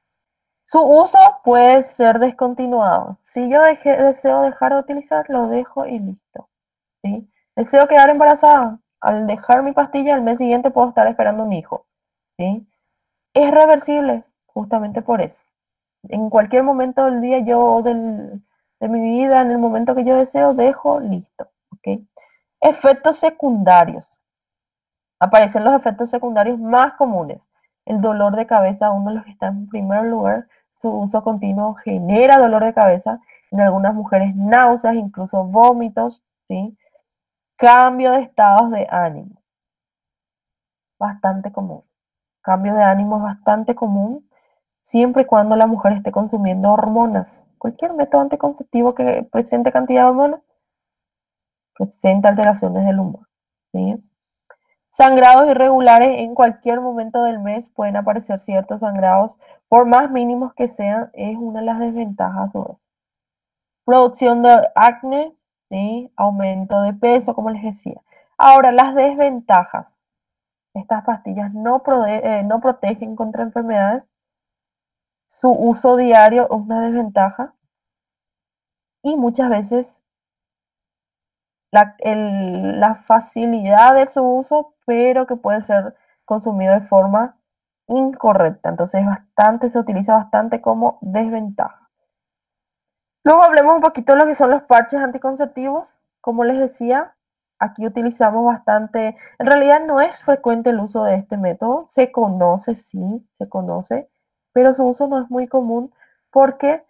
Su uso puede ser descontinuado. Si yo deje, deseo dejar de utilizar, lo dejo y listo, ¿sí? Deseo quedar embarazada. Al dejar mi pastilla, al mes siguiente puedo estar esperando un hijo, ¿sí? Es reversible, justamente por eso. En cualquier momento del día yo, del, de mi vida, en el momento que yo deseo, dejo, listo, ¿ok? Efectos secundarios. Aparecen los efectos secundarios más comunes. El dolor de cabeza, uno de los que está en primer lugar, su uso continuo genera dolor de cabeza, en algunas mujeres náuseas, incluso vómitos, ¿sí? Cambio de estados de ánimo, bastante común. Cambio de ánimo es bastante común, siempre y cuando la mujer esté consumiendo hormonas. Cualquier método anticonceptivo que presente cantidad de hormonas presenta alteraciones del humor, ¿sí? Sangrados irregulares en cualquier momento del mes pueden aparecer ciertos sangrados, por más mínimos que sean, es una de las desventajas. Producción de acné, ¿sí? Aumento de peso, como les decía. Ahora, las desventajas. Estas pastillas no, eh, no protegen contra enfermedades. Su uso diario es una desventaja. Y muchas veces la, el, la facilidad de su uso, pero que puede ser consumido de forma incorrecta. Entonces bastante, se utiliza bastante como desventaja. Luego hablemos un poquito de lo que son los parches anticonceptivos. Como les decía, aquí utilizamos bastante, en realidad no es frecuente el uso de este método, se conoce, sí, se conoce, pero su uso no es muy común porque,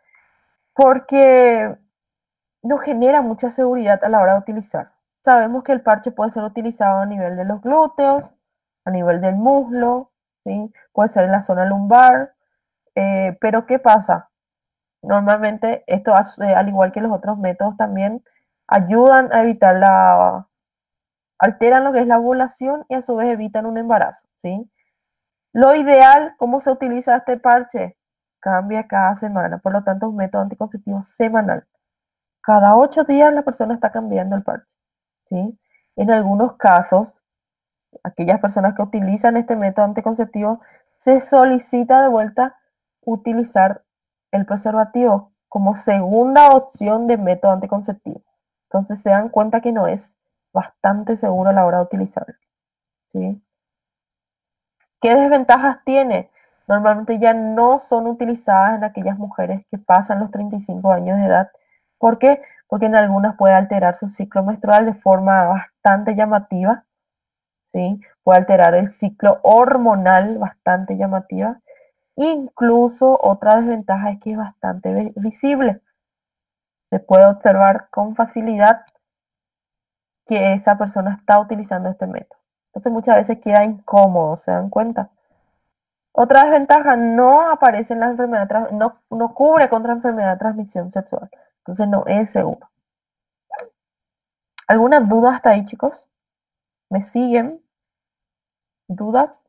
porque no genera mucha seguridad a la hora de utilizar. Sabemos que el parche puede ser utilizado a nivel de los glúteos, a nivel del muslo, ¿sí? Puede ser en la zona lumbar, eh, pero ¿qué pasa? Normalmente esto, eh, al igual que los otros métodos también, ayudan a evitar la, alteran lo que es la ovulación y a su vez evitan un embarazo, ¿sí? Lo ideal, ¿cómo se utiliza este parche? Cambia cada semana, por lo tanto, un método anticonceptivo semanal. Cada ocho días la persona está cambiando el parche, ¿sí? En algunos casos, aquellas personas que utilizan este método anticonceptivo, se solicita de vuelta utilizar el preservativo como segunda opción de método anticonceptivo. Entonces se dan cuenta que no es bastante seguro a la hora de utilizarlo, ¿sí? ¿Qué desventajas tiene? Normalmente ya no son utilizadas en aquellas mujeres que pasan los treinta y cinco años de edad. ¿Por qué? Porque en algunas puede alterar su ciclo menstrual de forma bastante llamativa, ¿sí? Puede alterar el ciclo hormonal bastante llamativa. Incluso otra desventaja es que es bastante visible. Se puede observar con facilidad que esa persona está utilizando este método. Entonces muchas veces queda incómodo, ¿se dan cuenta? Otra desventaja, no aparece en la enfermedad, no, no cubre contra enfermedad de transmisión sexual. Entonces no es seguro. ¿Alguna duda hasta ahí, chicos? ¿Me siguen? ¿Dudas?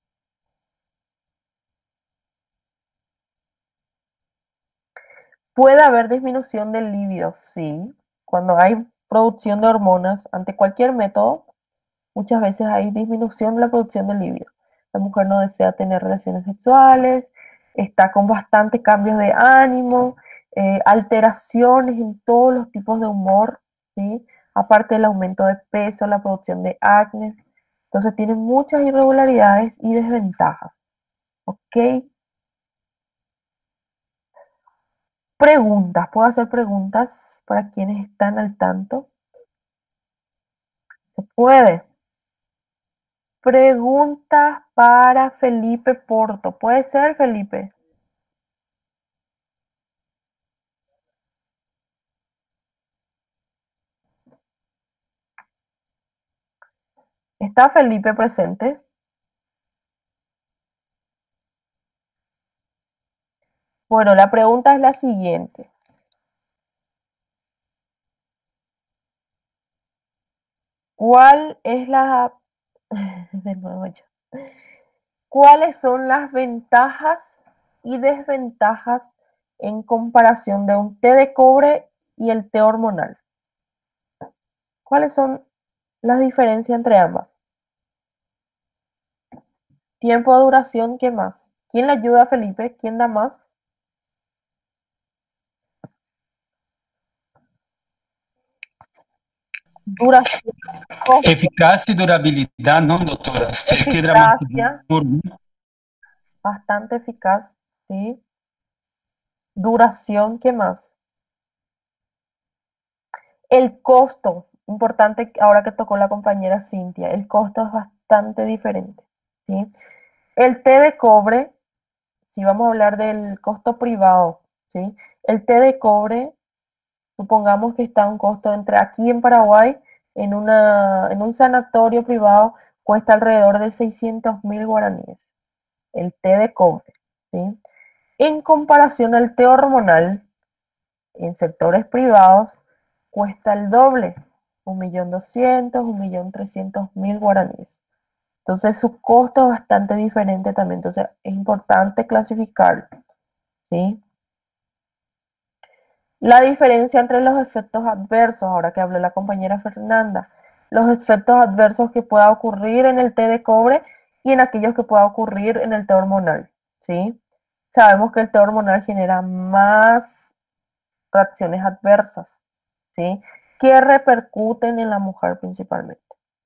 Puede haber disminución del líbido, sí. Cuando hay producción de hormonas ante cualquier método, muchas veces hay disminución de la producción del líbido. La mujer no desea tener relaciones sexuales, está con bastantes cambios de ánimo, eh, alteraciones en todos los tipos de humor, ¿sí? Aparte del aumento de peso, la producción de acné. Entonces tiene muchas irregularidades y desventajas. ¿Ok? Preguntas. ¿Puedo hacer preguntas para quienes están al tanto? Se puede. Preguntas para Felipe Porto. ¿Puede ser, Felipe? ¿Está Felipe presente? Bueno, la pregunta es la siguiente. ¿Cuál es la... de nuevo yo. ¿Cuáles son las ventajas y desventajas en comparación de un té de cobre y el té hormonal? ¿Cuáles son las diferencias entre ambas? Tiempo de duración, ¿qué más? ¿Quién le ayuda a Felipe? ¿Quién da más? Duración, costo,
Eficacia y durabilidad, ¿no, doctora? Sé que
eficacia,
dramaturgo.
bastante eficaz, ¿sí? Duración, ¿qué más? El costo, importante ahora que tocó la compañera Cintia, el costo es bastante diferente, ¿sí? El té de cobre, si vamos a hablar del costo privado, ¿sí? El té de cobre, supongamos que está a un costo entre aquí en Paraguay, en, una, en un sanatorio privado, cuesta alrededor de seiscientos mil guaraníes. El té de cobre, ¿sí? En comparación al té hormonal, en sectores privados, cuesta el doble, un millón doscientos, un millón trescientos mil guaraníes. Entonces su costo es bastante diferente también, entonces es importante clasificar, ¿sí? La diferencia entre los efectos adversos, ahora que habló la compañera Fernanda, los efectos adversos que pueda ocurrir en el té de cobre y en aquellos que pueda ocurrir en el té hormonal, ¿sí? Sabemos que el té hormonal genera más reacciones adversas, ¿sí? Que repercuten en la mujer principalmente.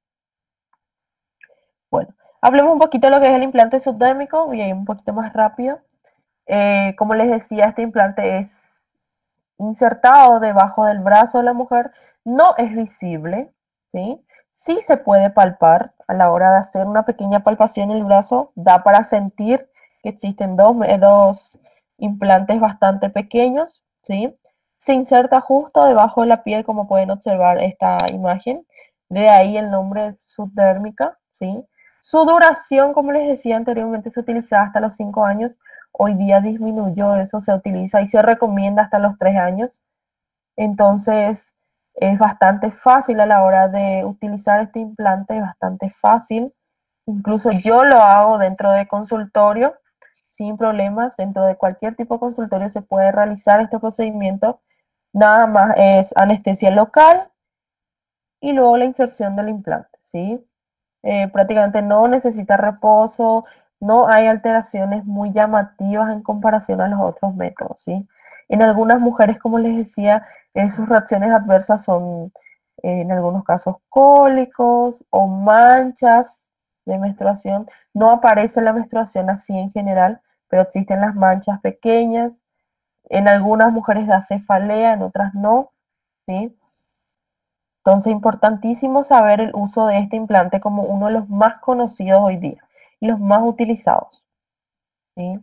Bueno, hablemos un poquito de lo que es el implante subdérmico, voy a ir un poquito más rápido. Eh, como les decía, este implante es insertado debajo del brazo de la mujer, no es visible, ¿sí? Sí se puede palpar a la hora de hacer una pequeña palpación en el brazo, da para sentir que existen dos, dos implantes bastante pequeños, ¿sí? Se inserta justo debajo de la piel, como pueden observar esta imagen, de ahí el nombre subdérmica, ¿sí? Su duración, como les decía anteriormente, se utilizaba hasta los cinco años, hoy día disminuyó, eso se utiliza y se recomienda hasta los tres años. Entonces, Es bastante fácil a la hora de utilizar este implante, es bastante fácil. Incluso yo lo hago dentro de consultorio, sin problemas. Dentro de cualquier tipo de consultorio se puede realizar este procedimiento. Nada más es anestesia local y luego la inserción del implante, ¿sí? Eh, prácticamente no necesita reposo, no hay alteraciones muy llamativas en comparación a los otros métodos, ¿sí? En algunas mujeres, como les decía, eh, sus reacciones adversas son, eh, en algunos casos, cólicos o manchas de menstruación. No aparece la menstruación así en general, pero existen las manchas pequeñas. En algunas mujeres da cefalea, en otras no, ¿sí? Entonces, importantísimo saber el uso de este implante como uno de los más conocidos hoy día y los más utilizados, ¿sí?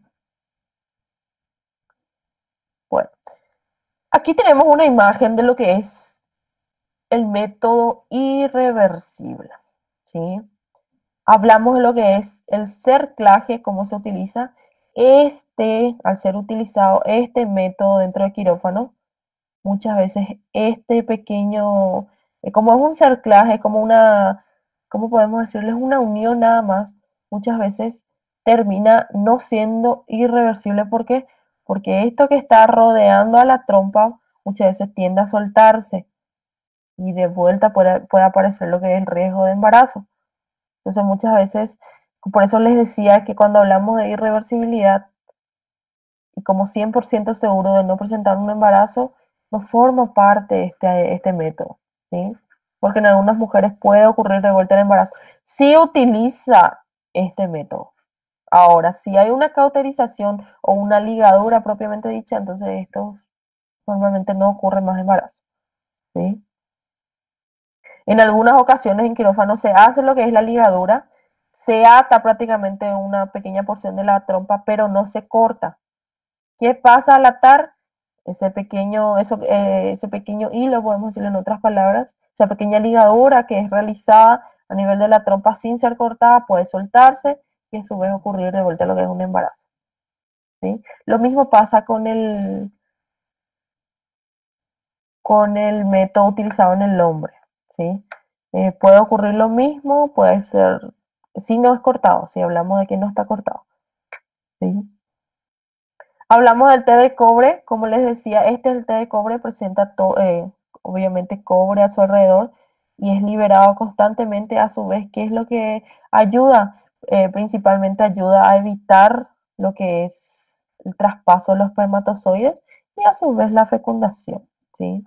Bueno, aquí tenemos una imagen de lo que es el método irreversible, ¿sí? Hablamos de lo que es el cerclaje, cómo se utiliza. Este, al ser utilizado este método dentro de quirófano, muchas veces este pequeño, eh, como es un cerclaje, como una, ¿cómo podemos decirles? Una unión nada más, muchas veces termina no siendo irreversible. ¿Por qué? Porque esto que está rodeando a la trompa muchas veces tiende a soltarse y de vuelta puede, puede aparecer lo que es el riesgo de embarazo. Entonces muchas veces, por eso les decía que cuando hablamos de irreversibilidad, y como cien por ciento seguro de no presentar un embarazo, no forma parte de este, este método, ¿sí? Porque en algunas mujeres puede ocurrir de vuelta el embarazo. Si utiliza este método. Ahora, si hay una cauterización o una ligadura propiamente dicha, entonces esto normalmente no ocurre más embarazo, ¿sí? En algunas ocasiones en quirófano se hace lo que es la ligadura, se ata prácticamente una pequeña porción de la trompa, pero no se corta. ¿Qué pasa al atar? Ese pequeño, eso, eh, ese pequeño hilo, podemos decirlo en otras palabras, esa pequeña ligadura que es realizada a nivel de la trompa sin ser cortada, puede soltarse y a su vez ocurrir de vuelta lo que es un embarazo, ¿sí? Lo mismo pasa con el, con el método utilizado en el hombre, ¿sí? Eh, puede ocurrir lo mismo, puede ser, si no es cortado, si hablamos de que no está cortado, ¿sí? Hablamos del té de cobre, como les decía, este es el té de cobre, presenta to, eh, obviamente cobre a su alrededor y es liberado constantemente. A su vez, ¿qué es lo que ayuda? Eh, principalmente ayuda a evitar lo que es el traspaso de los espermatozoides y a su vez la fecundación, ¿sí?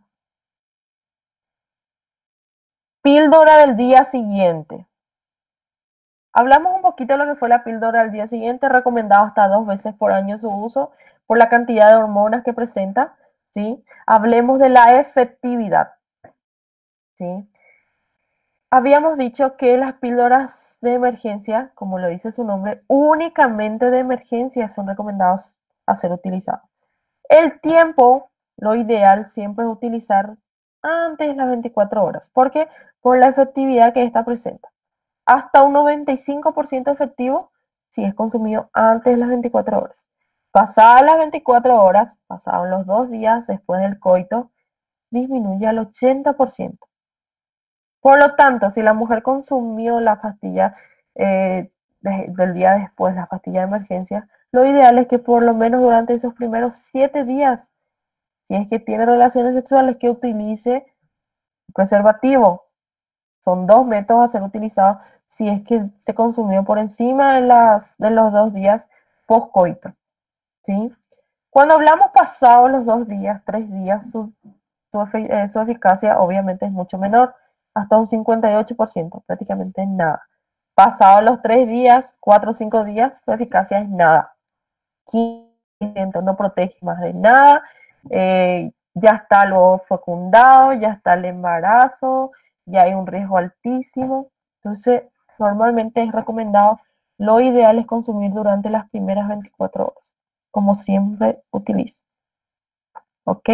Píldora del día siguiente. Hablamos un poquito de lo que fue la píldora del día siguiente, recomendado hasta dos veces por año su uso por la cantidad de hormonas que presenta, ¿sí? Hablemos de la efectividad, ¿sí? Habíamos dicho que las píldoras de emergencia, como lo dice su nombre, únicamente de emergencia son recomendados a ser utilizados. El tiempo, lo ideal siempre es utilizar antes de las veinticuatro horas. ¿Por qué? Por la efectividad que esta presenta. Hasta un noventa y cinco por ciento efectivo si es consumido antes de las veinticuatro horas. Pasadas las veinticuatro horas, pasados los dos días después del coito, disminuye al ochenta por ciento. Por lo tanto, si la mujer consumió la pastilla eh, de, del día después, la pastilla de emergencia, lo ideal es que por lo menos durante esos primeros siete días, si es que tiene relaciones sexuales, que utilice preservativo. Son dos métodos a ser utilizados si es que se consumió por encima de, las, de los dos días post-coito, ¿sí? Cuando hablamos pasados los dos días, tres días, su, su, eh, su eficacia obviamente es mucho menor, hasta un cincuenta y ocho por ciento, prácticamente nada. Pasados los tres días, cuatro o cinco días, su eficacia es nada. quince por ciento no protege más de nada, eh, ya está lo fecundado, ya está el embarazo, ya hay un riesgo altísimo. Entonces, normalmente es recomendado, lo ideal es consumir durante las primeras veinticuatro horas, como siempre utilizo. ¿Ok?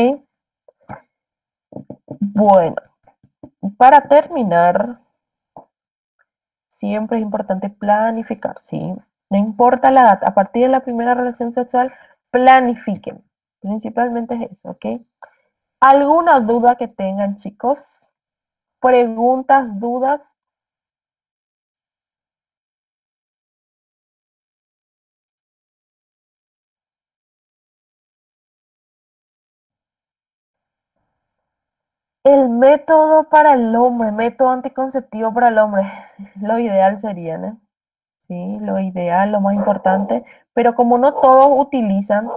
Bueno, para terminar, siempre es importante planificar, ¿sí? No importa la edad, a partir de la primera relación sexual, planifiquen. Principalmente es eso, ¿ok? ¿Alguna duda que tengan, chicos? ¿Preguntas, dudas? El método para el hombre, método anticonceptivo para el hombre, lo ideal sería, ¿no? Sí, lo ideal, lo más importante, pero como no todos utilizan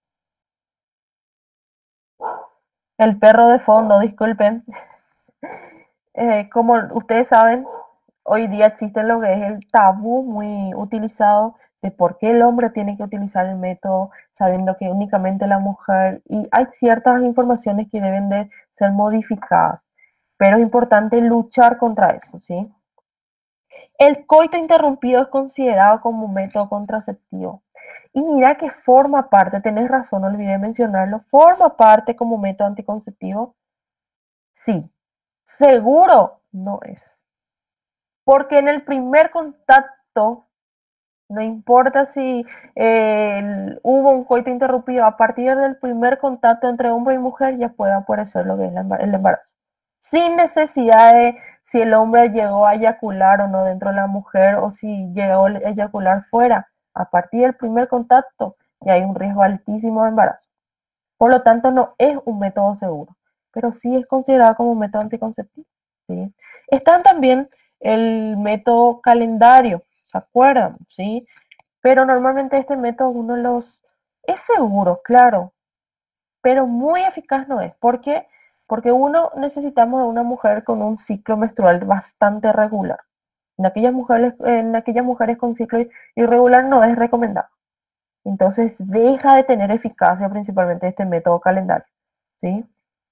el perro de fondo, disculpen, eh, como ustedes saben, hoy día existe lo que es el tabú muy utilizado de por qué el hombre tiene que utilizar el método sabiendo que únicamente la mujer, y hay ciertas informaciones que deben de ser modificadas, pero es importante luchar contra eso, ¿sí? El coito interrumpido es considerado como un método contraceptivo. Y mira que forma parte, tenés razón, olvidé mencionarlo, forma parte como método anticonceptivo. Sí, seguro no es. Porque en el primer contacto, no importa si eh, hubo un coito interrumpido, a partir del primer contacto entre hombre y mujer ya puede aparecer lo que es el embarazo. Sin necesidad de si el hombre llegó a eyacular o no dentro de la mujer o si llegó a eyacular fuera. A partir del primer contacto ya hay un riesgo altísimo de embarazo. Por lo tanto, no es un método seguro, pero sí es considerado como un método anticonceptivo. ¿Sí? Están también el método calendario, ¿se acuerdan? ¿Sí? Pero normalmente este método uno los es seguro, claro, pero muy eficaz no es. ¿Por qué? Porque uno necesitamos de una mujer con un ciclo menstrual bastante regular. En aquellas mujeres, en aquellas mujeres con ciclo irregular no es recomendado. Entonces deja de tener eficacia principalmente este método calendario. ¿Sí?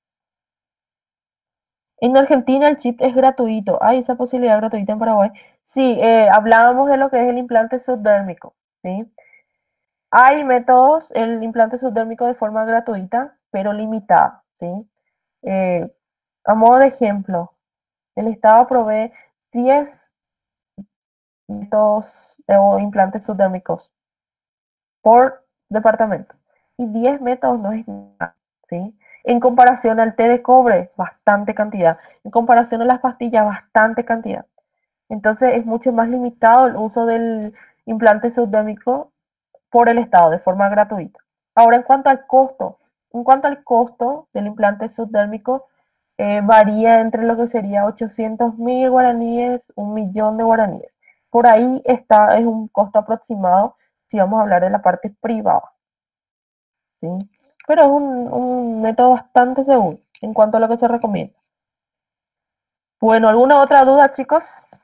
En Argentina el chip es gratuito. Hay esa posibilidad gratuita en Paraguay. Sí, eh, hablábamos de lo que es el implante subdérmico. ¿Sí? Hay métodos, el implante subdérmico de forma gratuita, pero limitada. ¿Sí? Eh, a modo de ejemplo, el Estado provee diez métodos o implantes subdérmicos por departamento. Y diez métodos no es nada, ¿sí? En comparación al té de cobre, bastante cantidad. En comparación a las pastillas, bastante cantidad. Entonces es mucho más limitado el uso del implante subdérmico por el Estado de forma gratuita. Ahora, en cuanto al costo, en cuanto al costo del implante subdérmico, eh, varía entre lo que sería ochocientos mil guaraníes, un millón de guaraníes. Por ahí está, es un costo aproximado si vamos a hablar de la parte privada. ¿Sí? Pero es un, un método bastante seguro en cuanto a lo que se recomienda. Bueno, ¿alguna otra duda, chicos?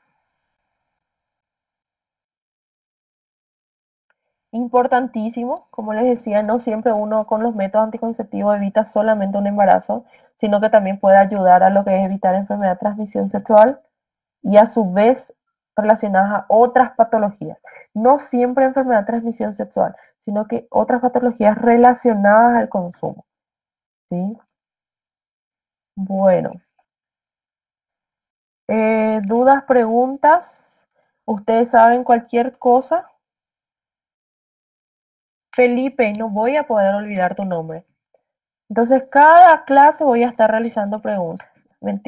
Importantísimo, como les decía, no siempre uno con los métodos anticonceptivos evita solamente un embarazo, sino que también puede ayudar a lo que es evitar enfermedad de transmisión sexual y a su vez relacionadas a otras patologías. No siempre enfermedad de transmisión sexual, sino que otras patologías relacionadas al consumo. ¿Sí? Bueno, eh, dudas, preguntas, ustedes saben cualquier cosa. Felipe, no voy a poder olvidar tu nombre. Entonces, cada clase voy a estar realizando preguntas.